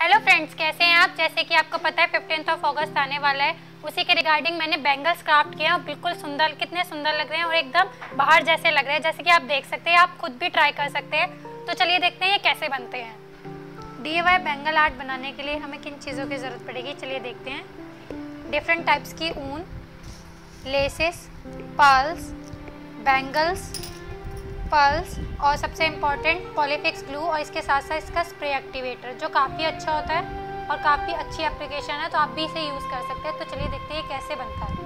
Hello friends, कैसे हैं आप। जैसे कि आपको पता है 15 अगस्त आने वाला है, उसी के रिगार्डिंग मैंने बैंगल्स क्राफ्ट किया और बिल्कुल सुंदर, कितने सुंदर लग रहे हैं और एकदम बाहर जैसे लग रहे हैं। जैसे कि आप देख सकते हैं, आप खुद भी ट्राई कर सकते हैं। तो चलिए देखते हैं ये कैसे बनते हैं। DIY बैंगल आर्ट बनाने के लिए हमें किन चीज़ों की ज़रूरत पड़ेगी, चलिए देखते हैं। डिफरेंट टाइप्स की ऊन, लेसेस, पर्ल्स, बैंगल्स, पर्ल्स और सबसे इम्पॉर्टेंट पॉलीफिक्स ग्लू और इसके साथ साथ इसका स्प्रे एक्टिवेटर जो काफ़ी अच्छा होता है और काफ़ी अच्छी एप्लीकेशन है, तो आप भी इसे यूज़ कर सकते हैं। तो चलिए देखते हैं कैसे बनता है।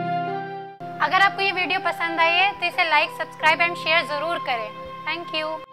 अगर आपको ये वीडियो पसंद आई है तो इसे लाइक, सब्सक्राइब एंड शेयर ज़रूर करें। Thank you.